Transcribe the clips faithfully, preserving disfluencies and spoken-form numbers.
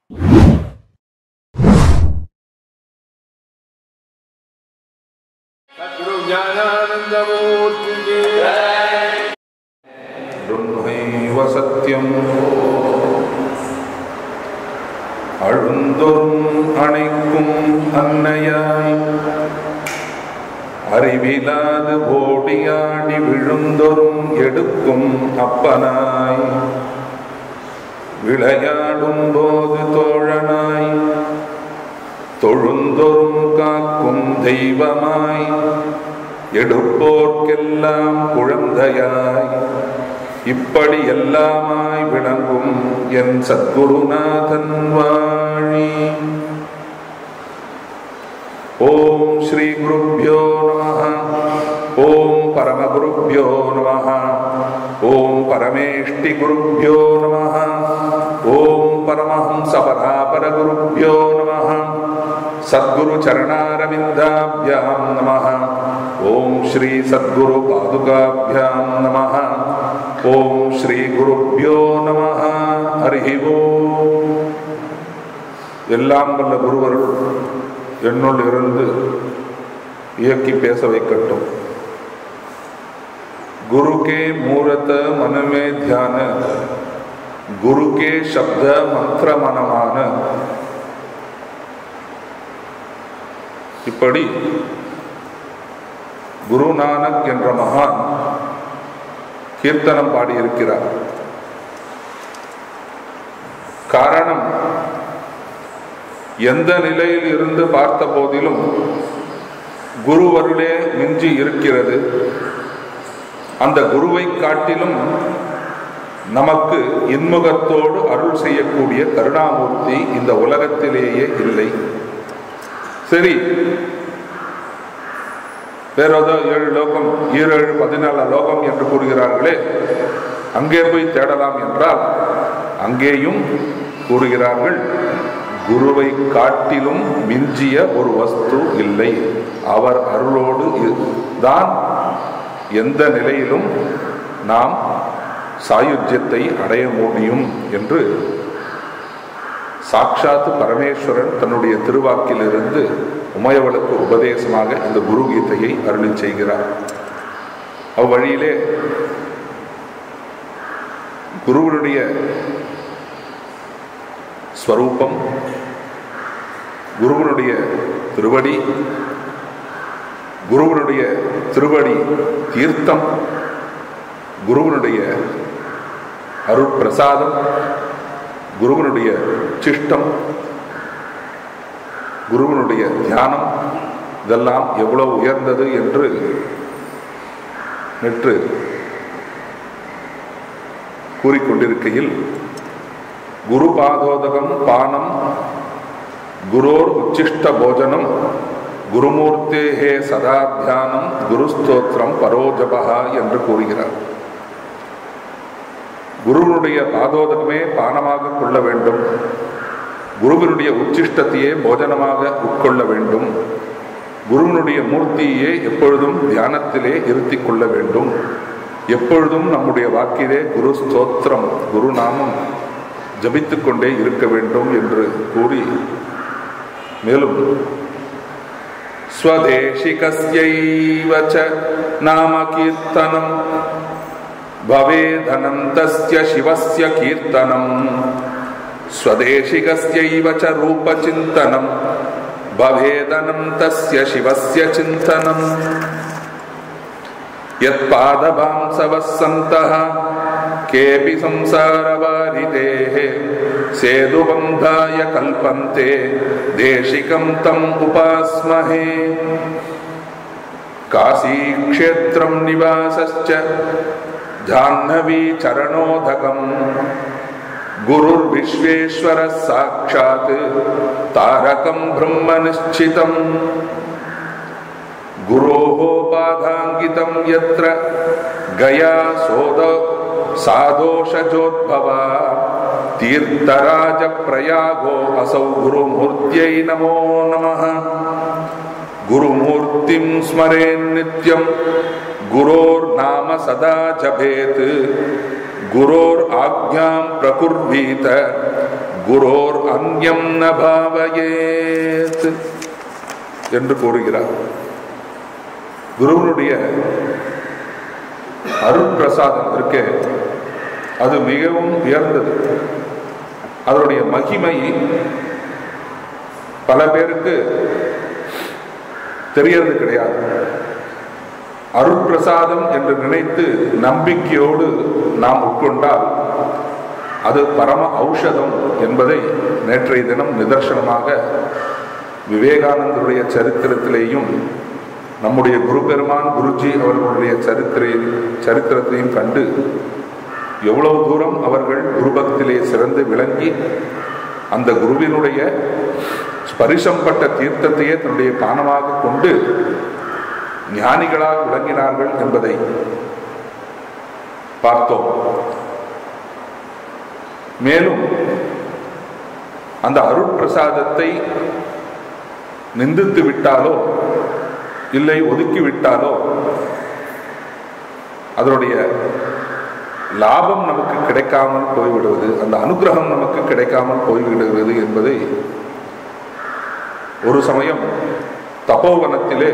Jagathguru Gnanananda Giri Brahmaiva Satyam அழுந்தொரும் அணைக்கும் அன்னையாய் அறிவிலாது ஓடியாடி விழுந்தொரும் எடுக்கும் அப்பனாய் விளையாடும் போது தோழனாய் தொழுந்தொரும் காக்கும் தெய்வமாய் எடுப்போர்க்கெல்லாம் குழந்தையாய் இப்படி எல்லாமாய் விளங்கும் என் சத்குருநாதன் வாழி. ஓம் ஸ்ரீ குருப்யோ நமஹ. ஓம் பரமகுருப்யோ நமஹ. ஓம் பரமேஷ்டி குருப்யோ நமஹ. ஓம் பரமஹம்ச பராபர குருப்யோ நமஹ. சத்குரு சரணாரவிந்தாப்யாம் நமஹ. ஓம் ஸ்ரீ சத்குரு பாதுகாப்யாம் நமஹ. ஓம் ஸ்ரீ குருப்யோ நமஹ. ஹரி ஓம். எல்லாம் வல்ல குருவருள் என்னுள் இருந்து இயக்கி பேச வைக்கட்டும். குரு கே மூரத மனமே தியான, குரு கே சப்த மந்திர மனமான. இப்படி குரு நானக் என்ற மகான் கீர்த்தனம் பாடியிருக்கிறார். காரணம், எந்த நிலையில் இருந்து பார்த்த போதிலும் குருவருளே மிஞ்சி இருக்கிறது. அந்த குருவை காட்டிலும் நமக்கு இன்முகத்தோடு அருள் செய்யக்கூடிய கருணாமூர்த்தி இந்த உலகத்திலேயே இல்லை. சரி, வேறொரு ஏழு லோகம், ஈரேழு பதினாலு லோகம் என்று கூறுகிறார்களே, அங்கே போய் தேடலாம் என்றால் அங்கேயும் கூறுகிறார்கள் குருவை காட்டிலும் மிஞ்சிய ஒரு வஸ்து இல்லை. அவர் அருளோடு தான் எந்த நிலையிலும் நாம் சாயுஜ்யத்தை அடைய முடியும் என்று சாட்சாத்து பரமேஸ்வரன் தன்னுடைய திருவாக்கிலிருந்து உமையவளுக்கு உபதேசமாக இந்த குரு கீதையை அருளி செய்கிறார். அவ்வழியிலே குருவனுடைய ஸ்வரூபம், குருவனுடைய திருவடி, குருவனுடைய திருவடி தீர்த்தம், குருவனுடைய அருட்பிரசாதம், குருவனுடைய சிஷ்டம், குருவனுடைய தியானம், இதெல்லாம் எவ்வளவு உயர்ந்தது என்று நேற்று கூறிக்கொண்டிருக்கையில், குரு பாதோதகம் பானம் குரோர் உச்சிஷ்ட போஜனம் குருமூர்த்தேஹே சதா தியானம் குருஸ்தோத்திரம் பரோஜபஹா என்று கூறுகிறார். குருவனுடைய பாதோதகமே பானமாக கொள்ள வேண்டும், குருவினுடைய உச்சிஷ்டத்தையே போஜனமாக உட்கொள்ள வேண்டும், குருவனுடைய மூர்த்தியே எப்பொழுதும் தியானத்திலே இருத்தி கொள்ள வேண்டும், எப்பொழுதும் நம்முடைய வாக்கிலே குரு ஸ்தோத்திரம் குரு நாமம் ஜபித்துக் கொண்டே இருக்க வேண்டும் என்று கூறி, மேலும் ஸ்வதேசிகஸ்யைவ ச நாம கீர்த்தனம் பவேதனம் தஸ்ய சிவஸ்ய கீர்த்தனம் ஸ்வதேசிகஸ்யைவ ச ரூப சிந்தனம் பவேதனம் தஸ்ய சிவஸ்ய சிந்தனம் யத் பாதபாம்சவः சந்தः கேபி சம்சாரவாரிதேஹ சேதுபந்தாய கல்பந்தே தேசிகம் தம் உபாஸ்மஹே. காசீக்ஷேத்ரம் நிவாசஸ்ச ஜாஹ்னவி சரணோதகம் குருர் விஸ்வேஸ்வர சாட்சாத் தாரகம் பிரம்ம நிச்சிதம் குரோஹோ பாதாங்கிதம் யத்ர கயா சோத சாதோஷஜோத்பவா தீர்த்தராஜ பிரயாகோ அசௌ குருமூர்த்தியை நமோ நமः. குருமூர்த்திம் ஸ்மரேன் நித்யம் குரோர் நாம சதா ஜபேத் குரோர் ஆக்ஞாம் பிரகுர்வீத குரோர் அன்யம் ந பாவயேத் என்று கூறுகிறார். குருவனுடைய அருட்பிரசாதம் இருக்கே, அது மிகவும் உயர்ந்தது. அதனுடைய மகிமை பல பேருக்கு தெரியறது கிடையாது. அருட்பிரசாதம் என்று நினைத்து நம்பிக்கையோடு நாம் உட்கொண்டால் அது பரம ஔஷதம் என்பதை நேற்றைய தினம் நிதர்சனமாக விவேகானந்தருடைய சரித்திரத்திலேயும் நம்முடைய குரு பெருமான் குருஜி அவர்களுடைய சரித்திர சரித்திரத்தையும் கண்டு எவ்வளவு தூரம் அவர்கள் குருபக்திலே சிறந்து விளங்கி அந்த குருவினுடைய ஸ்பரிசம்பட்ட தீர்த்தத்தையே தன்னுடைய பானமாக கொண்டு ஞானிகளாக விளங்கினார்கள் என்பதை பார்த்தோம். மேலும் அந்த அருட்பிரசாதத்தை நிந்தித்து விட்டாலோ இல்லை ஒதுக்கிவிட்டாலோ அதனுடைய லாபம் நமக்கு கிடைக்காமல் போய்விடுவது, அந்த அனுகிரகம் நமக்கு கிடைக்காமல் போய்விடுகிறது என்பதை ஒரு சமயம் தபோவனத்திலே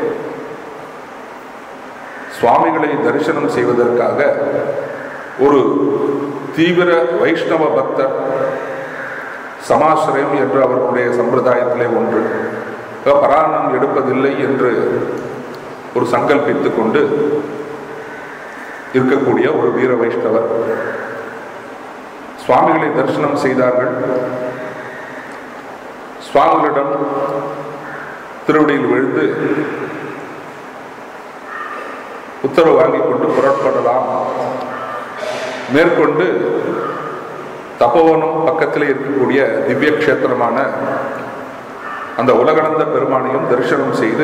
சுவாமிகளை தரிசனம் செய்வதற்காக ஒரு தீவிர வைஷ்ணவ பக்தர், சமாசிரயம் என்று அவர்களுடைய சம்பிரதாயத்திலே ஒன்று, பராணம் எடுப்பதில்லை என்று ஒரு சங்கல்பித்துக் கொண்டு இருக்கக்கூடிய ஒரு வீர வைஷ்ணவர் சுவாமிகளை தரிசனம் செய்தார்கள். சுவாமிகளிடம் திருவடியில் விழுந்து உத்தரவு வாங்கிக் கொண்டு புறப்படலாம். மேற்கொண்டு தபோவனம் பக்கத்திலே இருக்கக்கூடிய திவ்ய கஷேத்திரமான அந்த உலகளந்த பெருமானையும் தரிசனம் செய்து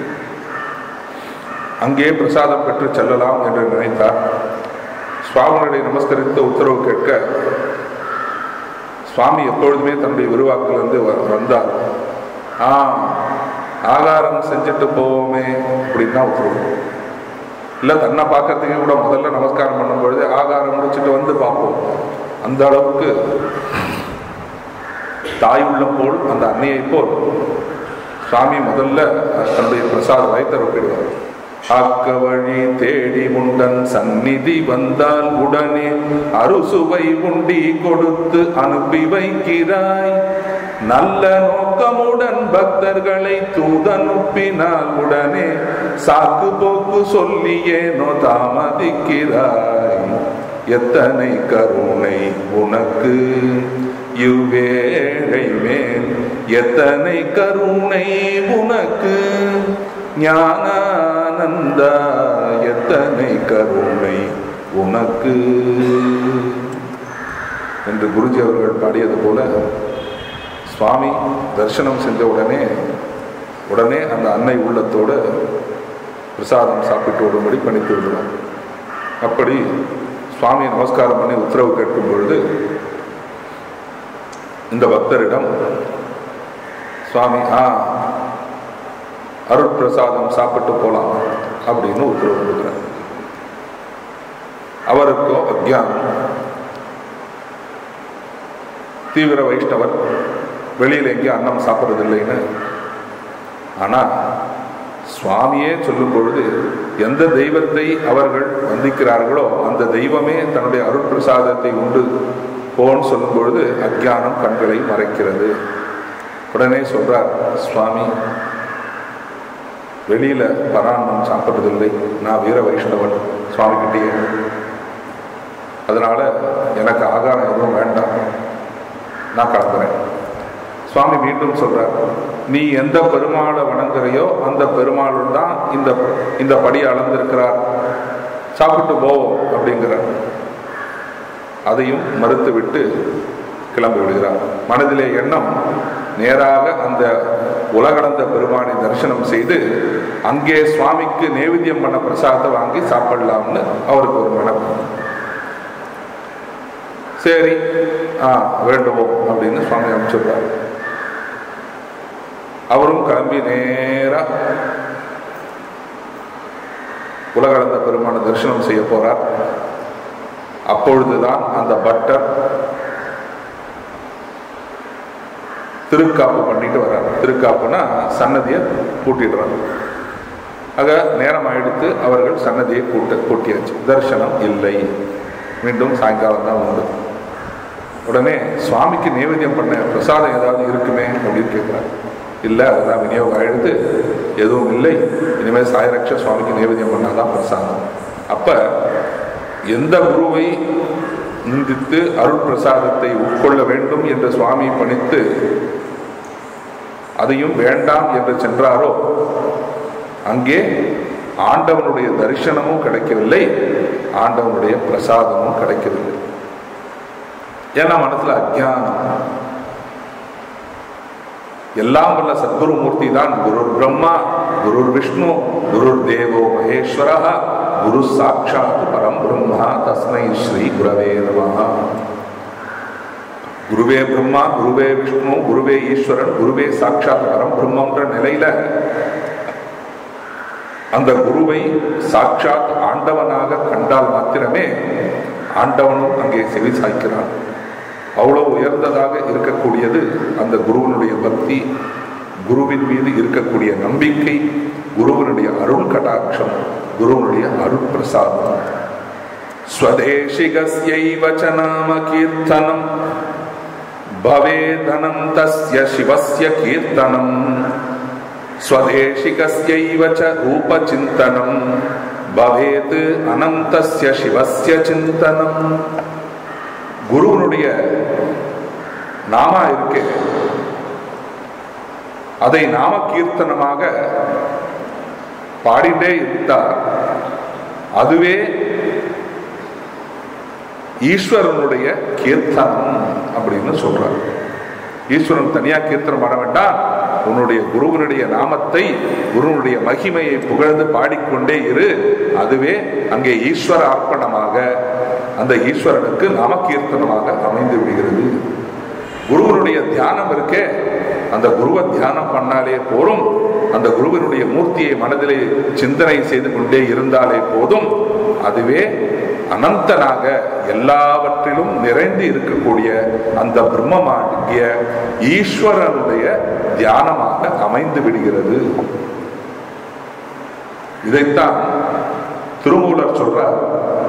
அங்கே பிரசாதம் பெற்று செல்லலாம் என்று நினைத்தார். சுவாமிகளை நமஸ்கரித்து உத்தரவு கேட்க சுவாமி எப்பொழுதுமே தன்னுடைய விருவாக்கிலிருந்து வந்தார். ஆ ஆகாரம் செஞ்சுட்டு போவோமே அப்படின்னா உத்தரவு இல்லை, தன்னை பார்க்கறதுக்கு கூட முதல்ல நமஸ்காரம் பண்ணும் பொழுது ஆகாரம் முடிச்சுட்டு வந்து பார்ப்போம். அந்த அளவுக்கு தாய் உள்ள போல் அந்த அன்னையை போல் சுவாமி முதல்ல தன்னுடைய பிரசாத வைத்தருப்பிடுவார். ஆக்க வழி தேடி உண்டன் சந்நிதி வந்தால் உடனே அறுசுவை உண்டி கொடுத்து அனுப்பி வைக்கிறாய். நல்ல நோக்கமுடன் பக்தர்களை தூதனுப்பினால் உடனே சாக்கு போக்கு சொல்லியேனோ தாமதிக்கிறாய். எத்தனை கருணை உனக்கு இவ்வேளை மேல், எத்தனை கருணை உனக்கு ஞானானந்தா, எத்தனை கருணை உனக்கு என்று குருஜி அவர்கள் பாடியது போல சுவாமி தரிசனம் செஞ்ச உடனே உடனே அந்த அன்னை உள்ளத்தோடு பிரசாதம் சாப்பிட்டு விடும்படி பணித்து விடுவார். அப்படி சுவாமி நமஸ்காரம் பண்ணி உத்தரவு கேட்கும் பொழுது இந்த பக்தரிடம் சுவாமி ஆ அருட்பிரசாதம் சாப்பிட்டு போலாம் அப்படின்னு உத்தரவு கொடுக்குறார். அவருக்கோ அக்ஞானம், தீவிர வைஷ்ணவர், வெளியில் எங்கேயும் அன்னம் சாப்பிட்றதில்லைன்னு. ஆனால் சுவாமியே சொல்லும் பொழுது எந்த தெய்வத்தை அவர்கள் வந்திக்கிறார்களோ அந்த தெய்வமே தன்னுடைய அருட்பிரசாதத்தை உண்டு போன்னு சொல்லும் பொழுது அக்ஞானம் கண்களை மறைக்கிறது. உடனே சொல்றார் சுவாமி, வெளியில பராணம் சாப்பிட்றதில்லை, நான் வீர வைஷ்ணவன் சுவாமி கிட்டேயே, அதனால எனக்கு ஆகாரம் எதுவும் வேண்டாம், நான் கிளம்புறேன். சுவாமி மீண்டும் சொல்றார், நீ எந்த பெருமாளை வணங்குறையோ அந்த பெருமாளும் தான் இந்த இந்த படியை அளந்திருக்கிறார், சாப்பிட்டு போவோம் அப்படிங்கிறார். அதையும் மறுத்து விட்டு கிளம்பி விடுகிறார். மனதிலே எண்ணம் நேராக அந்த உலகளந்த பெருமானை தரிசனம் செய்து அங்கே சுவாமிக்கு நைவேத்தியம் பண்ண பிரசாதத்தை வாங்கி சாப்பிடலாம்னு அவருக்கு ஒரு மனம். சரி ஆ வேண்டுவோம் அப்படின்னு சுவாமி அனுப்பிச்சுடுறாரு. அவரும் கிளம்பி நேரா உலகளந்த பெருமானை தரிசனம் செய்ய போறார். அப்பொழுதுதான் அந்த பட்டர் திருக்காப்பு பண்ணிட்டு வர்றாரு. திருக்காப்புனா சன்னதியை பூட்டிடுறாங்க. ஆக நேரம் ஆயிடுத்து, அவர்கள் சன்னதியை பூட்ட பூட்டியாச்சு. தரிசனம் இல்லை. மீண்டும் சாயங்காலம் தான் உண்டு. உடனே சுவாமிக்கு நைவேத்தியம் பண்ண பிரசாதம் ஏதாவது இருக்குமே அப்படின்னு கேட்குறாங்க. இல்லை, அதெல்லாம் விநியோகம் ஆயிடுத்து, எதுவும் இல்லை. இனிமேல் சாயரக்ஷ சுவாமிக்கு நைவேத்தியம் பண்ணாதான் பிரசாதம். அப்ப எந்த குருவை நிந்தித்து அருள் பிரசாதத்தை உட்கொள்ள வேண்டும் என்று சுவாமி பணித்து அதையும் வேண்டாம் என்று சென்றாரோ அங்கே ஆண்டவனுடைய தரிசனமும் கிடைக்கவில்லை, ஆண்டவனுடைய பிரசாதமும் கிடைக்கவில்லை. ஏன்னா மனசுல அஜ்ஞானம். எல்லாம் வல்ல சத்குரு மூர்த்தி தான் குரு பிரம்மா, குரு விஷ்ணு, குரு தேவோ மகேஸ்வரா, குரு சாட்சாத் பரம் பிரம்மா, தஸ்மை ஸ்ரீ குரவே நமஹ. குருவே பிரம்மா, குருவே விஷ்ணு, குருவே ஈஸ்வரன், குருவே சாட்சாத் பரம் பிரம்மன்ற நிலையில அந்த குருவை சாட்சாத் ஆண்டவனாக கண்டால் மாத்திரமே ஆண்டவனும் அங்கே செவி சாய்க்கிறான். அவ்வளவு உயர்ந்ததாக இருக்கக்கூடியது அந்த குருவனுடைய பக்தி, குருவின் மீது இருக்கக்கூடிய நம்பிக்கை, குருவனுடைய அருள் கடாட்சம், குருவனுடைய அருள் பிரசாதம். ஸ்வதேசிகஸ்யைவ ச நாம கீர்த்தனம் பவேதனம் தஸ்ய சிவஸ்ய கீர்த்தனம். ஸ்வதேசிகஸ்யைவ ச ரூப சிந்தனம் பவேத் அனந்தஸ்ய சிவஸ்ய சிந்தனம். குருவனுடைய நாமா இருக்கு, அதை நாம கீர்த்தனமாக பாடிட்டே இருந்தார். அதுவே ஈஸ்வரனுடைய கீர்த்தனம் அப்படின்னு சொல்றார். ஈஸ்வரன் தனியா கீர்த்தனம் பாட வேண்டாம், உன்னுடைய குருவனுடைய நாமத்தை, குருவனுடைய மகிமையை புகழ்ந்து பாடிக்கொண்டே இரு. அதுவே அங்கே ஈஸ்வர அர்ப்பணமாக, அந்த ஈஸ்வரனுக்கு நாம கீர்த்தனமாக அமைந்து விடுகிறது. குருவனுடைய தியானம் இருக்கே, அந்த குருவை தியானம் பண்ணாலே போதும், அந்த குருவினுடைய மூர்த்தியை மனதிலே சிந்தனை செய்து கொண்டே இருந்தாலே போதும், அதுவே அனந்தனாக எல்லாவற்றிலும் நிறைந்து இருக்கக்கூடிய அந்த பிரம்மமாகிய ஈஸ்வரனுடைய தியானமாக அமைந்து விடுகிறது. இதைத்தான் திருமூலர் சொல்றார்.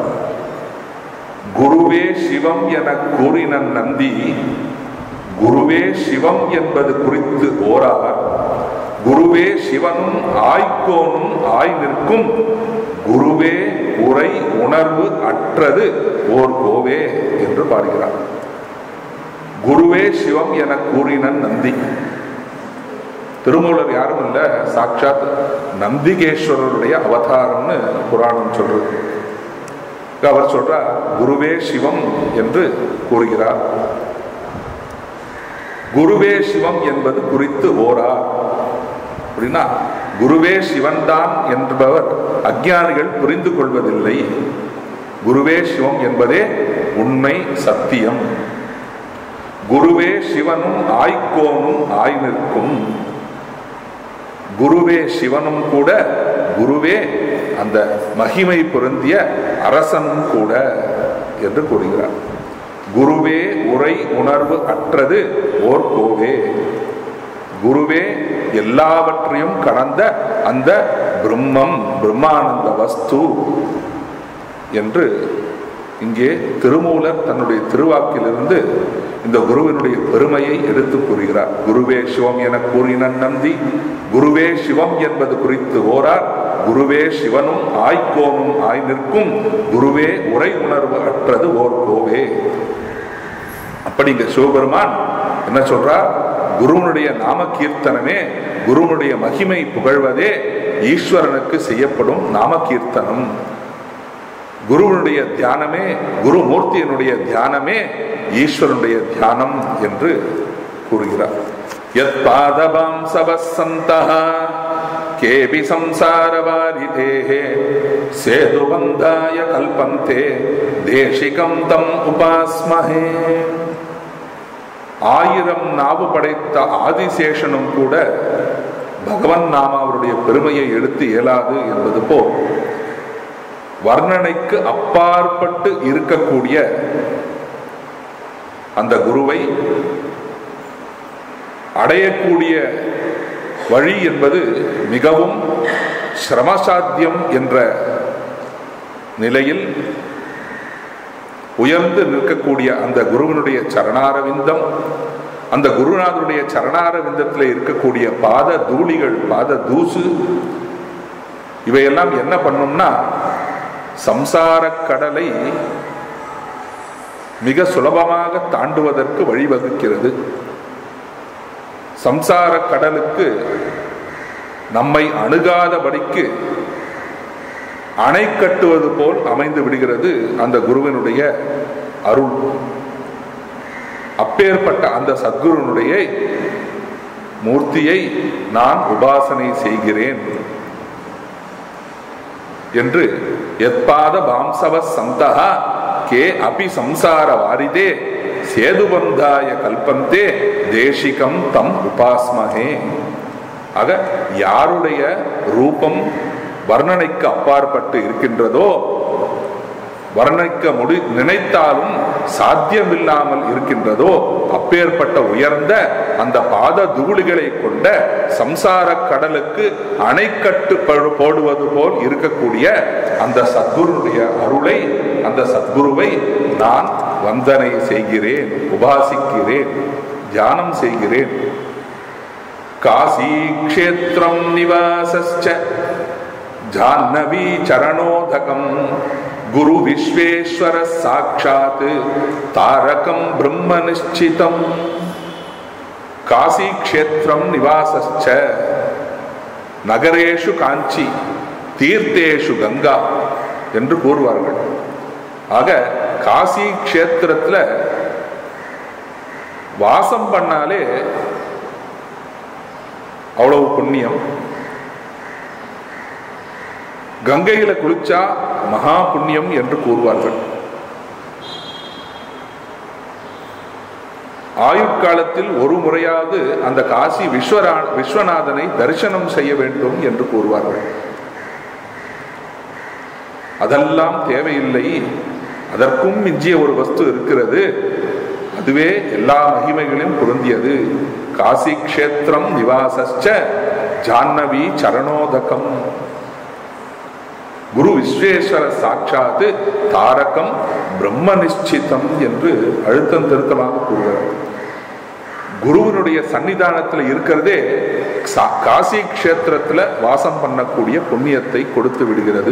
குருவே சிவம் என கூறின நந்தி, குருவே சிவம் என்பது குறித்து ஓரார், குருவே சிவனும் ஆய்கோனும் ஆய் நிற்கும், குருவே உரை உணர்வு அற்றது ஓர் கோவே என்று பாடுகிறார். குருவே சிவம் என கூறின நந்தி. திருமூலர் யாரும் இல்ல, சாட்சாத் நந்திகேஸ்வரருடைய அவதாரம்னு புராணம் சொல்றது. அவர் சொல்றார் குருவே சிவம் என்று கூறுகிறார். குருவே சிவம் என்பது குறித்து ஓரார் அப்படின்னா, குருவே சிவன் தான் என்பவர் அஞ்ஞானிகள் புரிந்து கொள்வதில்லை. குருவே சிவம் என்பதே உண்மை சத்தியம். குருவே சிவனும் ஆய்கோனும் ஆய் நிற்கும். குருவே சிவனும் கூட, குருவே அந்த மகிமை பொருந்திய அரசனும் கூட என்று கூறுகிறார். குருவே உரை உணர்வு அற்றது ஓர் கோவே. குருவே எல்லாவற்றையும் கடந்த அந்த பிரம்மம், பிரம்மானந்த வஸ்து என்று இங்கே திருமூலர் தன்னுடைய திருவாக்கிலிருந்து இந்த குருவினுடைய பெருமையை எடுத்து கூறுகிறார். குருவே சிவம் என கூறின நந்தி, குருவே சிவம் என்பது குறித்து ஓரார், குருவே சிவனும் ஆய்கோனும் ஆய் நிற்கும், குருவே உரை உணர்வு அற்றது ஓர் கோவே. அப்படி இங்க சிவபெருமான் என்ன சொல்றார்? குருவனுடைய நாம கீர்த்தனமே, குருவனுடைய மகிமை புகழ்வதே ஈஸ்வரனுக்கு செய்யப்படும் நாம கீர்த்தனம். குருவனுடைய தியானமே, குருமூர்த்தியினுடைய தியானமே ஈஸ்வரனுடைய தியானம் என்று கூறுகிறார். யத் பாதபாம் சவசந்தஹ கேபி சம்சாரவாரிதேஹே சேதுபந்தாய கல்பந்தே தேசிகம் தம் உபாஸ்மஹே. ஆயிரம் நாவு படைத்த ஆதிசேஷனும் கூட பகவன் நாமாவுடைய பெருமையை எடுத்து இயலாது என்பது போல் வர்ணனைக்கு அப்பாற்பட்டு இருக்கக்கூடிய அந்த குருவை அடையக்கூடிய வழி என்பது மிகவும் சிரமசாத்தியம் என்ற நிலையில் உயர்ந்து நிற்கக்கூடிய அந்த குருவினுடைய சரணாரவிந்தம், அந்த குருநாதனுடைய சரணாரவிந்தத்தில் இருக்கக்கூடிய பாத தூளிகள், பாத தூசு, இவையெல்லாம் என்ன பண்ணும்னா சம்சார கடலை மிக சுலபமாக தாண்டுவதற்கு வழிவகுக்கிறது. சம்சார கடலுக்கு நம்மை அணுகாதபடிக்கு அணை கட்டுவது போல் அமைந்து விடுகிறது அந்த குருவினுடைய அருள். அப்பேற்பட்ட அந்த சத்குருனுடைய மூர்த்தியை நான் உபாசனை செய்கிறேன் என்று எத்பாத பாம்சவ சந்தஹா கே அபி சம்சார வாரிதே சேதுபந்தாய கல்பந்தே தேசிகம் தம் உபாஸ்மஹே. ஆக யாருடைய ரூபம் வர்ணனைக்கு அப்பாற்பட்டு இருக்கின்றதோ, வர்ணிக்க முடி நினைத்தாலும் சாத்தியமில்லாமல் இருக்கின்றதோ, அப்பேற்பட்ட உயர்ந்த அந்த பாத தூளிகளை கொண்ட சம்சார கடலுக்கு அணைக்கட்டு போடுவது போல் இருக்கக்கூடிய அந்த சத்குருடைய அருளை, அந்த சத்குருவை நான் வந்தனை செய்கிறேன், உபாசிக்கிறேன், தியானம் செய்கிறேன். காசி க்ஷேத்ரம் நிவாசஸ்ச ஜாஹ்னவி சரணோதகம் குரு விஸ்வேஸ்வர சாட்சாத் தாரகம் பிரம்ம நிச்சிதம். காசி க்ஷேத்ரம் நிவாசஸ்ச, நகரேஷு காஞ்சி தீர்த்தேஷு கங்கா என்று கூறுவார்கள். ஆக காசி க்ஷேத்திரத்தில் வாசம் பண்ணாலே அவ்வளவு புண்ணியம். கங்கையில குளிச்சா மகா புண்ணியம் என்று கூறுவார்கள். ஆயுட்காலத்தில் ஒரு முறையாவது அந்த காசி விஸ்வரா விஸ்வநாதனை தரிசனம் செய்ய வேண்டும் என்று கூறுவார்கள். அதெல்லாம் தேவையில்லை, அதற்கும் மிஞ்சிய ஒரு வஸ்து இருக்கிறது, அதுவே எல்லா மகிமைகளையும் பொருந்தியது. காசி க்ஷேத்திரம் நிவாசஸ்ச ஜாஹ்னவி சரணோதகம் குரு விஸ்வேஸ்வர சாட்சாத் தாரகம் பிரம்ம நிச்சிதம் என்று அழுத்தம் திருத்தமாக கூறுகிறார். குருவினுடைய சன்னிதானத்தில் இருக்கிறதே காசி க்ஷேத்திரத்தில் வாசம் பண்ணக்கூடிய புண்ணியத்தை கொடுத்து விடுகிறது.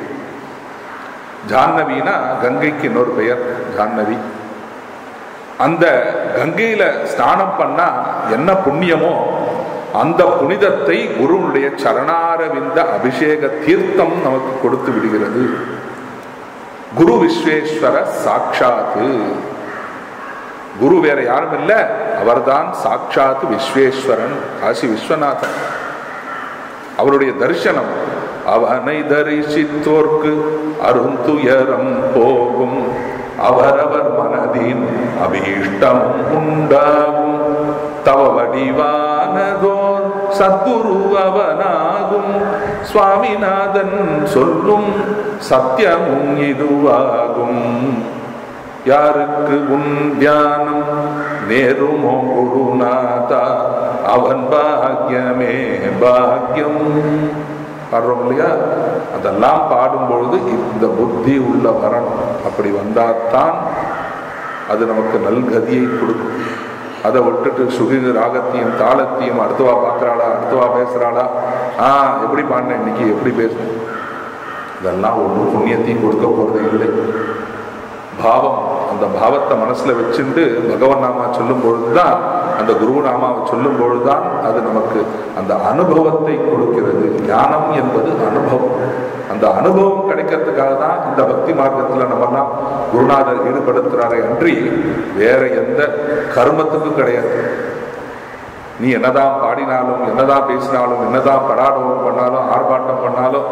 ஜாஹ்னவினா கங்கைக்கு இன்னொரு பெயர் ஜாஹ்னவி. அந்த கங்கையில ஸ்நானம் பண்ணா என்ன புண்ணியமோ அந்த புனிதத்தை குருவுடைய சரணாரவிந்த அபிஷேக தீர்த்தம் நமக்கு கொடுத்து விடுகிறது. குரு விஸ்வேஸ்வர சாட்சாத், குரு வேற யாரும் இல்ல, அவர்தான் சாட்சாத் விஸ்வேஸ்வரன், காசி விஸ்வநாதன். அவருடைய தரிசனம் அவனை தரிசித்தோர்க்கு அருந்துயரம் போகும், அவரவர் மனதின் அபீஷ்டம் உண்டாகும், தவ வடிவானதோர் சத்குரு அவனாகும், சுவாமிநாதன் சொல்லும் சத்தியமும் இதுவாகும். யாருக்கு உன் தியானம் நேருமோ குருநாதா, அவன் பாக்கியமே பாக்கியம். பாடுறோம் இல்லையா? அதெல்லாம் பாடும்பொழுது இந்த புத்தி உள்ள வரணும். அப்படி வந்தால்தான் அது நமக்கு நல்கதியை கொடுக்கும். அதை விட்டுட்டு சுகி ராகத்தையும் தாளத்தையும் அடுத்தவா பார்க்குறாளா, அடுத்தவா பேசுகிறாளா, ஆ எப்படி பாடினேன் இன்னைக்கு, எப்படி பேசணும், இதெல்லாம் ஒன்றும் புண்ணியத்தையும் கொடுக்க போகிறது இல்லை. பாவம், அந்த பாவத்தை மனசில் வச்சுட்டு பகவன் நாமா சொல்லும் பொழுதுதான், அந்த குரு நாமாவை சொல்லும் பொழுதுதான் அது நமக்கு அந்த அனுபவத்தை கொடுக்கிறது. ஞானம் என்பது அனுபவம். அந்த அனுபவம் கிடைக்கிறதுக்காக தான் இந்த பக்தி மார்க்கத்தில் நம்மெல்லாம் குருநாதர் ஈடுபடுத்துறாரே அன்றி வேற எந்த கர்மத்துக்கும் கிடையாது. நீ என்னதான் பாடினாலும், என்னதான் பேசினாலும், என்னதான் படாடோம் பண்ணாலும், ஆர்ப்பாட்டம் பண்ணாலும்,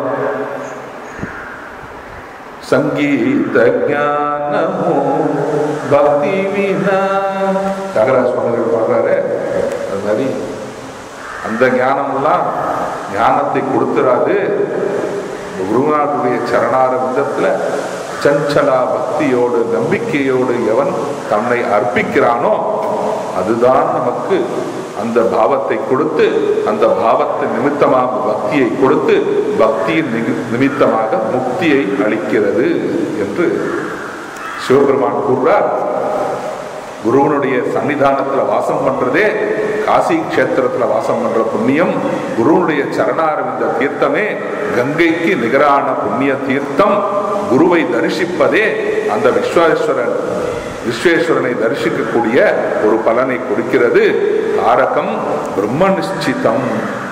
சங்கீத ஞானமோ பக்தி வினா, ஜாகராஜ் சுவாமிகள் பாடுறாரு. அது மாதிரி அந்த ஞானம்லாம் ஞானத்தை கொடுத்துறாது. குருநாதனுடைய சரணார விதத்துல சஞ்சலா பக்தியோடு நம்பிக்கையோடு எவன் தன்னை அர்ப்பிக்கிறானோ அதுதான் நமக்கு அந்த பாவத்தை கொடுத்து, அந்த பாவத்தின் நிமித்தமாக பக்தியை கொடுத்து, பக்தியின் நிமித்தமாக முக்தியை அளிக்கிறது என்று சிவபெருமான் கூறுறார். குருவனுடைய சன்னிதானத்துல வாசம் பண்றதே, காசி கஷேத்திரத்துல வாசம் பண்ற புண்ணியம். குருவனுடைய சரணாரவிந்த தீர்த்தமே கங்கைக்கு நிகரான புண்ணிய தீர்த்தம். குருவை தரிசிப்பதே அந்த விஸ்வேஸ்வரன் விஸ்வேஸ்வரனை தரிசிக்கக்கூடிய ஒரு பலனை கொடுக்கிறது. தாரகம் பிரம்ம நிச்சிதம்.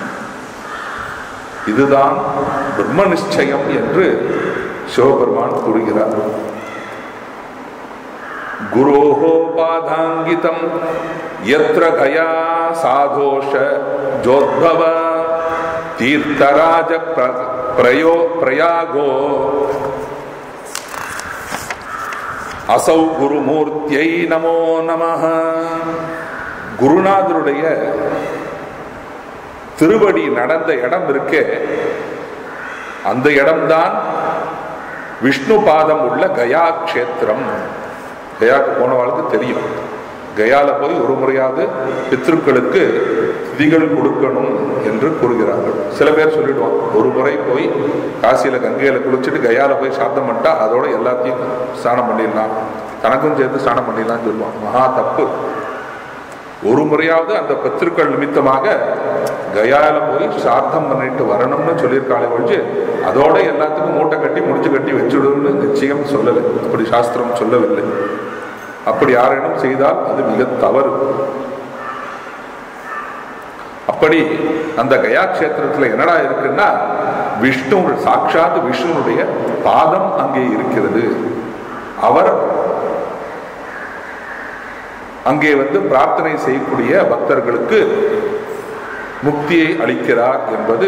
இதுதான் பிரம்ம நிச்சயம் என்று சிவபெருமான் கூறுகிறார். குரோஹோ பாதாங்கிதம் யத்ர கயா சாதோஷ ஜோத்பவ தீர்த்தராஜ பிரயோ பிரயாகோ அசௌ குருமூர்த்தியை நமோ நமஹ. குருநாதருடைய திருவடி நடந்த இடம் இருக்கே, அந்த இடம்தான் விஷ்ணு பாதம் உள்ள கயா கஷேத்திரம். கயாக்கு போனவாளுக்கு தெரியும். கயால போய் ஒரு முறையாவது பித்ருக்களுக்கு திதிகள் கொடுக்கணும் என்று கூறுகிறார்கள். சில பேர் சொல்லிடுவான், ஒரு முறை போய் காசியில கங்கையில குளிச்சுட்டு கயால போய் சாத்தம் பண்ணிட்டா அதோட எல்லாத்தையும் ஸ்நானம் பண்ணிடலாம், தனக்கும் சேர்த்து ஸ்நானம் பண்ணிடலாம்னு சொல்லுவான். மகா தப்பு. ஒரு முறையாவது அந்த பித்ருக்கள் நிமித்தமாக கயால போய் சாத்தம் பண்ணிட்டு வரணும்னு சொல்லியிருக்காளே ஒழிச்சு அதோட எல்லாத்துக்கும் மூட்டை கட்டி முடிச்சு கட்டி வச்சுடுன்னு நிச்சயம் சொல்லலை. அப்படி சாஸ்திரம் சொல்லவில்லை. அப்படி யாரேனும் செய்தால் அது மிக தவறு. அப்படி அந்த கயா கஷேத்திரத்துல என்னடா இருக்குன்னா, விஷ்ணு சாட்சாத் விஷ்ணுனுடைய பாதம் அங்கே இருக்கிறது. அவர் அங்கே வந்து பிரார்த்தனை செய்யக்கூடிய பக்தர்களுக்கு முக்தியை அளிக்கிறார் என்பது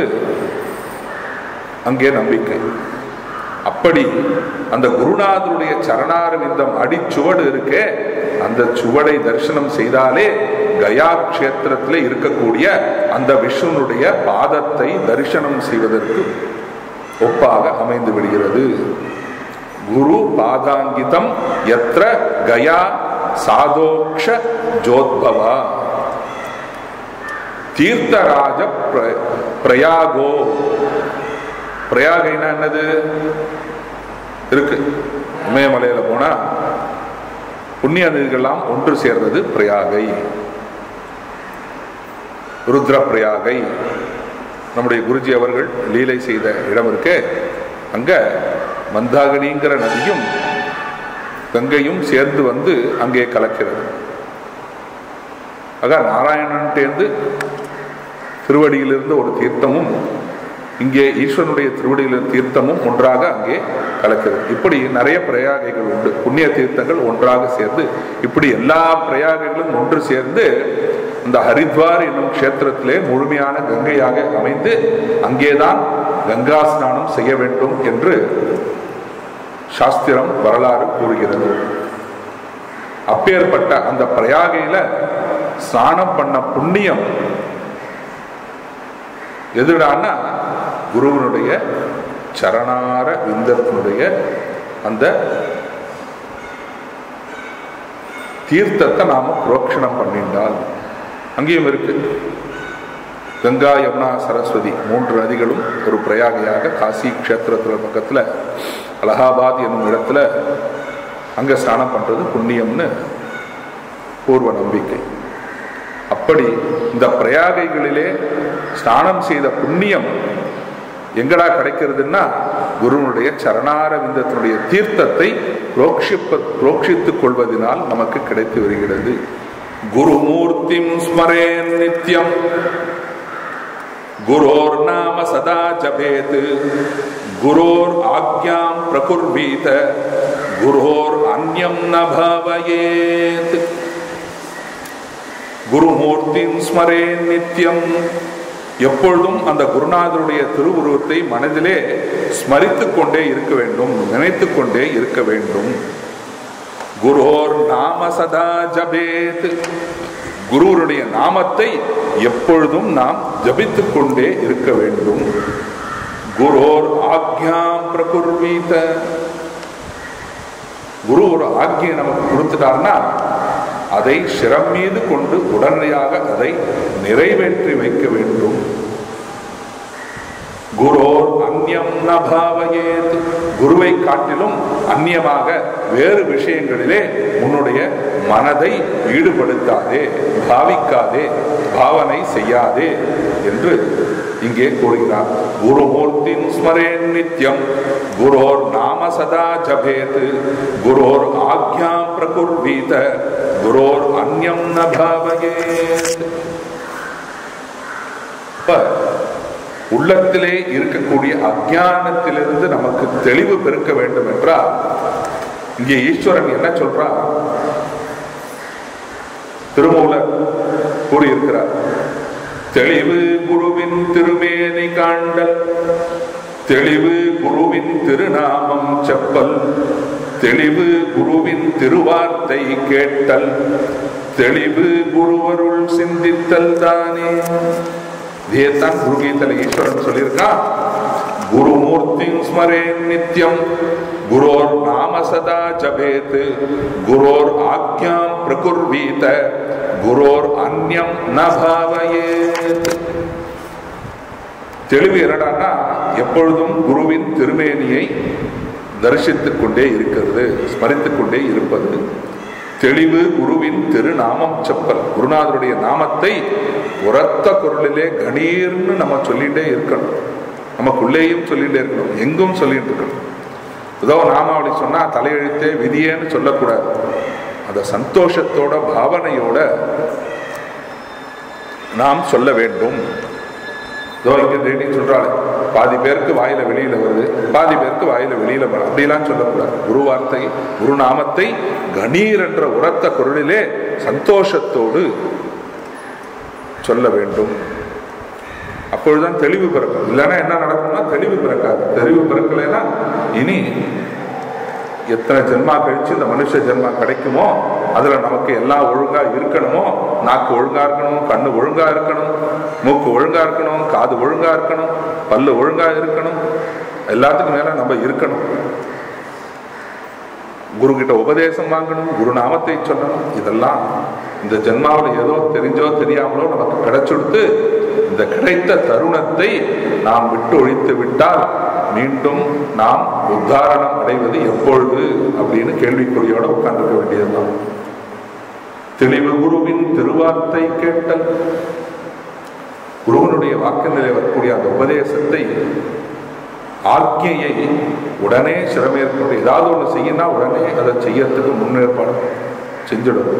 அங்கே நம்பிக்கை. அப்படி அந்த குருநாதருடைய சரணாரவிந்தம் அடிச்சுவடு இருக்கே, அந்த சுவடை தரிசனம் செய்தாலே கயா கஷேத்திரத்தில் இருக்கக்கூடிய அந்த விஷ்ணுனுடைய பாதத்தை தரிசனம் செய்வதற்கு ஒப்பாக அமைந்து விடுகிறது. குரு பாதாங்கிதம் யத்ர கயா சாதோக்ஷ ஜோத்பவா தீர்த்தராஜ பிரயாகோ. பிரயாகைனா என்னது இருக்கு, இமயமலையில போனா புண்ணிய நதிகள்லாம் ஒன்று சேர்றது பிரயாகை. ருத்ர பிரயாகை நம்முடைய குருஜி அவர்கள் லீலை செய்த இடம் இருக்கு. அங்க மந்தாகினிங்கிற நதியும் கங்கையும் சேர்ந்து வந்து அங்கே கலக்கிறது. ஆக நாராயணன்டேந்து திருவடியிலிருந்து ஒரு தீர்த்தமும் இங்கே ஈஸ்வரனுடைய திருவடியில் தீர்த்தமும் ஒன்றாக அங்கே கலக்கிறது. இப்படி நிறைய பிரயாகைகள் உண்டு, புண்ணிய தீர்த்தங்கள் ஒன்றாக சேர்ந்து. இப்படி எல்லா பிரயாகைகளும் ஒன்று சேர்ந்து இந்த ஹரித்வார் என்னும் கஷேத்திரத்திலே முழுமையான கங்கையாக அமைந்து அங்கேதான் கங்கா ஸ்நானம் செய்ய வேண்டும் என்று சாஸ்திரம் வரலாறு கூறுகிறது. அப்பேற்பட்ட அந்த பிரயாகையில ஸ்நானம் பண்ண புண்ணியம் எதுடான்னா குருவனுடைய சரணார விந்தத்தினுடைய அந்த தீர்த்தத்தை நாம புரோக்ஷணம் பண்ணிண்டால். அங்கேயும் இருக்கு கங்கா யமுனா சரஸ்வதி மூன்று நதிகளும் ஒரு பிரயாகையாக காசி கஷேத்திரத்துல பக்கத்துல அலகாபாத் என்னும் இடத்துல அங்க ஸ்நானம் பண்றது புண்ணியம்னு பூர்வ நம்பிக்கை. அப்படி இந்த பிரயாகைகளிலே ஸ்நானம் செய்த புண்ணியம் எங்கடா கிடைக்கிறதுன்னா குருவனுடைய சரணார விந்தத்தினுடைய தீர்த்தத்தை புரோக்ஷிப்ப புரோக்ஷித்துக் கொள்வதனால் நமக்கு கிடைத்து வருகிறது. குருமூர்த்திம் ஸ்மரேன் நித்யம் குரோர் நாம சதா ஜபேத் குரோர் ஆக்ஞாம் பிரகுர்வீத குரோர் அன்யம் ந பாவயேத். குருமூர்த்திம் ஸ்மரேன் நித்யம், எப்பொழுதும் அந்த குருநாதருடைய திருவுருவத்தை மனதிலே ஸ்மரித்துக் கொண்டே இருக்க வேண்டும், நினைத்துக் கொண்டே இருக்க வேண்டும். குரோர் நாம சதா ஜபேத், குருவருடைய நாமத்தை எப்பொழுதும் நாம் ஜபித்துக் கொண்டே இருக்க வேண்டும். குரோர் ஆக்ஞாம் பிரகுர்வீத, குரு ஒரு ஆக்ஞை நமக்கு கொடுத்துட்டார்னா அதை சிரம் மீது கொண்டு உடனடியாக அதை நிறைவேற்றி வைக்க வேண்டும். குரோர் அந்நியம் ந பாவயேத், குருவை காட்டிலும் அந்நியமாக வேறு விஷயங்களிலே உன்னுடைய மனதை ஈடுபடுத்தாதே, பாவிக்காதே, பாவனை செய்யாதே என்று இங்கே கூறுகிறார். குருமூர்த்தின் ஸ்மரேன் நித்யம் குரோர் நாம சதா ஜபேத் குரோர் ஆக்ஞாம் பிரகுர்வீத குரோர் அந்நியம் ந பாவயேத். உள்ளத்திலே இருக்கக்கூடிய அஞ்ஞானத்திலிருந்து நமக்கு தெளிவு பெருக்க வேண்டும் என்றால் இங்கே ஈஸ்வரன் என்ன சொல்றா, திருமூலர் கூறியிருக்கிறார். தெளிவு குருவின் திருமேனி காண்டல், தெளிவு குருவின் திருநாமம் செப்பல், தெளிவு குருவின் திருவார்த்தை கேட்டல், தெளிவு குருவருள் சிந்தித்தல் தானே. இதைத்தான் குரு கீதையில ஈஸ்வரன் சொல்லியிருக்கான். குருமூர்த்தி ஸ்மரேன் நித்யம் குரோர் நாம சதா ஜபேத் குரோர் ஆக்ஞாம் பிரகுர்வீத குரோர் அந்நியம் ந பாவயேத். தெளிவு என்னடான்னா எப்பொழுதும் குருவின் திருமேனியை தரிசித்துக் கொண்டே இருக்கிறது, ஸ்மரித்துக் கொண்டே இருப்பது. தெளிவு குருவின் திருநாமம் செப்பல், குருநாதருடைய நாமத்தை உரத்த குரலிலே கணீர்னு நம்ம சொல்லிட்டே இருக்கணும், நமக்குள்ளேயும் சொல்லிட்டே இருக்கணும், எங்கும் சொல்லிட்டு இருக்கணும். ஏதோ நாமாவளி சொன்னா தலையெழுத்தே விதியேன்னு சொல்லக்கூடாது, அத சந்தோஷத்தோட பாவனையோட நாம் சொல்ல வேண்டும். சொல்றாள், பாதி பேருக்கு வாயில வெளியில வருது, பாதி பேருக்கு வாயில வெளியில வரும், அப்படிலாம் சொல்லக்கூடாது. குரு வார்த்தை குரு நாமத்தை கணீர் என்ற உரத்த குரலிலே சந்தோஷத்தோடு சொல்ல வேண்டும். அப்பொழுதுதான் தெளிவு பிறக்கும். இல்லைன்னா என்ன நடக்கும்னா தெளிவு பிறக்காது. தெளிவு பிறக்கலைன்னா இனி எத்தனை ஜென்மா கழிச்சு இந்த மனுஷ ஜென்மா கிடைக்குமோ அதுல நமக்கு எல்லாம் ஒழுங்கா இருக்கணுமோ, நாக்கு ஒழுங்கா இருக்கணும், கண்ணு ஒழுங்கா இருக்கணும், மூக்கு ஒழுங்கா இருக்கணும், காது ஒழுங்கா இருக்கணும், பல்லு ஒழுங்கா இருக்கணும், எல்லாத்துக்கும் மேல நம்ம இருக்கணும். குரு கிட்ட உபதேசம் வாங்கணும், குரு நாமத்தை சொல்லணும். இதெல்லாம் இந்த ஜென்மாவில் ஏதோ தெரிஞ்சோ தெரியாமலோ நமக்கு கிடைச்சுடுத்து, இந்த கிடைத்த தருணத்தை நாம் விட்டு ஒழித்து விட்டால் மீண்டும் நாம் உத்தாரணம் அடைவது எப்பொழுது அப்படின்னு கேள்விக்குறியோட உட்கார்ந்துக்க வேண்டியதுதான். தெளிவு குருவின் திருவார்த்தை கேட்டல், குருவனுடைய வாக்கிலே வரக்கூடிய அந்த உபதேசத்தை ஆக்கியை உடனே சிரமேற்கொண்டு ஏதாவது ஒன்று செய்யணும், உடனே அதை செய்யறதுக்கு முன்னேற்பாடு செஞ்சிடணும்.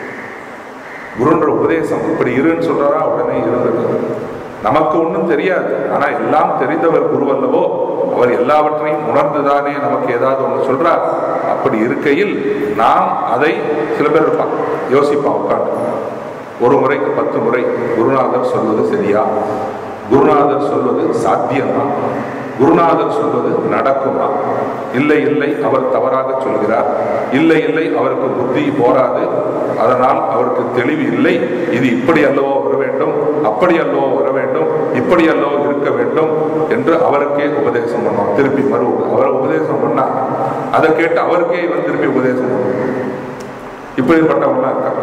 குருன்ற உபதேசம் இப்படி இருன்னு சொல்றாரா, உடனே இருந்தது. நமக்கு ஒன்றும் தெரியாது, ஆனா எல்லாம் தெரிந்தவர் குரு அல்லவோ, அவர் எல்லாவற்றையும் உணர்ந்துதானே நமக்கு ஏதாவது ஒன்று சொல்றார். அப்படி இருக்கையில் நாம் அதை சில பேர் இருப்பான் யோசிப்பான் உட்காந்து, ஒரு முறைக்கு பத்து முறை குருநாதர் சொல்வது சரியா, குருநாதர் சொல்வது சாத்தியமா, குருநாதர் சொல்வது நடக்குமா, இல்லை இல்லை அவர் தவறாக சொல்கிறார், இல்லை இல்லை அவருக்கு புத்தி போராது, அதனால் அவருக்கு தெளிவு இல்லை, இது இப்படி அல்லவோ வர வேண்டும், அப்படி அல்லவோ வர வேண்டும், இப்படி அல்லவோ இருக்க வேண்டும் என்று அவருக்கே உபதேசம் பண்ணுவோம். திருப்பி மறு அவர் உபதேசம் பண்ணா அதை கேட்டு அவருக்கே இவன் திருப்பி உபதேசம் பண்ணுவோம். இப்படிப்பட்டவங்களாம் இருக்காங்க.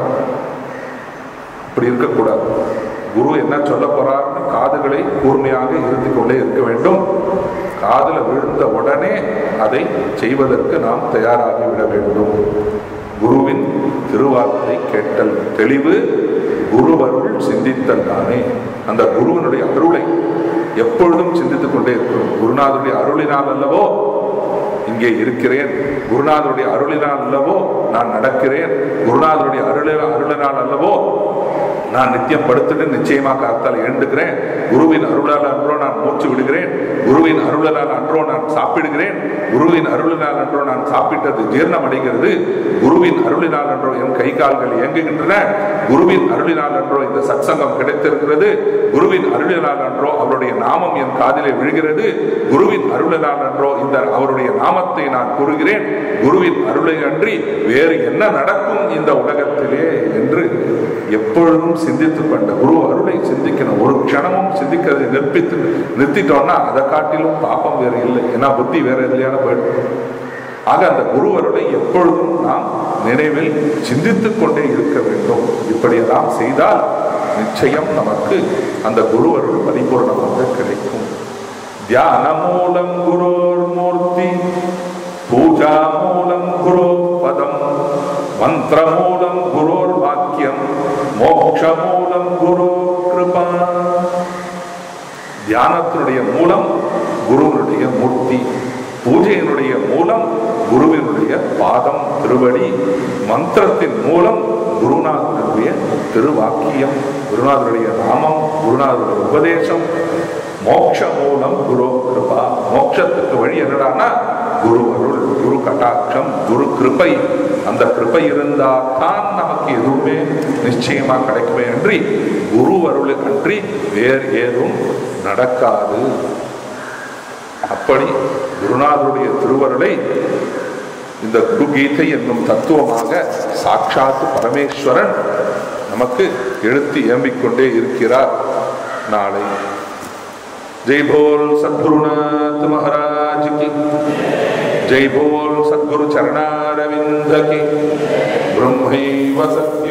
அப்படி இருக்கக்கூடாது. குரு என்ன சொல்ல போறாருன்னு காதுகளை கூர்மையாக இருந்து கொண்டே இருக்க வேண்டும். காதுல விழுந்த உடனே அதை செய்வதற்கு நாம் தயாராகி விட வேண்டும். குருவின் திருவார்த்தை கேட்டல், தெளிவு குருவருள் சிந்தித்தல் தானே. அந்த குருவனுடைய அருளை எப்பொழுதும் சிந்தித்துக் கொண்டே இருக்கிறோம். குருநாதருடைய அருளினால் அல்லவோ இங்கே இருக்கிறேன், குருநாதருடைய அருளினால் அல்லவோ நான் நடக்கிறேன், குருநாதருடைய அருளினால் அருளினால் அல்லவோ நான் நித்தியம் படுத்துட்டு நிச்சயமா காத்தால் எழுந்துக்கிறேன், குருவின் அருளால் அன்றோ நான் மூச்சு விடுகிறேன், குருவின் அருளால் அன்றோ நான் சாப்பிடுகிறேன், குருவின் அருளினால் அன்றோ நான் சாப்பிட்டது ஜீரணம் அடைகிறது, குருவின் அருளினால் அன்றோ என் கை கால்கள் இயங்குகின்றன, குருவின் அருளினால் அன்றோ இந்த சத்சங்கம் கிடைத்திருக்கிறது, குருவின் அருளினால் அன்றோ அவருடைய நாமம் என் காதிலே விழுகிறது, குருவின் அருளினால் அன்றோ இந்த அவருடைய நாமத்தை நான் கூறுகிறேன், குருவின் அருளை அன்றி வேறு என்ன நடக்கும் இந்த உலகத்திலே என்று எப்பொழுதும் சிந்தித்துக் கொண்ட குரு அருளை சிந்திக்கணும். ஒரு க்ஷணமும் சிந்திக்கிறதை நிற்பித்து நிறுத்திட்டோம்னா அதை காட்டிலும் பாப்பம் வேற இல்லை. ஏன்னா புத்தி வேற எதுலையான போயிடும். ஆக அந்த குரு அருளை எப்பொழுதும் நாம் நினைவில் சிந்தித்துக் கொண்டே இருக்க வேண்டும். இப்படியெல்லாம் செய்தால் நிச்சயம் நமக்கு அந்த குருவருள் பரிபூர்ணமாக கிடைக்கும். தியான மூலம் குரோர் மூர்த்தி, பூஜா மூலம் குரோ பதம், மந்திர மூலம் குரோர் வாக்கியம், மோக்ஷ மூலம் குரு கிருபா. தியானத்தினுடைய மூலம் குருவினுடைய மூர்த்தி, பூஜையினுடைய மூலம் குருவினுடைய பாதம் திருவடி, மந்திரத்தின் மூலம் குருநாதனுடைய திருவாக்கியம், குருநாதனுடைய நாமம், குருநாதனுடைய உபதேசம், மோட்ச மூலம் குரு கிருபா. மோட்சத்துக்கு வழி என்னடானா குரு அருள், குரு கட்டாட்சம், குரு கிருபை. அந்த கிருபை இருந்தால் தான் நமக்கு எதுவுமே நிச்சயமா கிடைக்குமே அன்றி குரு அருள் அன்றி வேறு ஏதும் நடக்காது. அப்படி குருநாதருடைய திருவருளை இந்த குரு கீதை என்னும் தத்துவமாக சாட்சாத் பரமேஸ்வரன் நமக்கு எழுத்து ஏம்பிக்கொண்டே இருக்கிறார். நாளை ஜெய் போல் சத்குருநாத் மகாராஜ் கி ஜெய் போல் சத்குரு சரணாரவிந்த கி. பிரம்மைவ சத்ய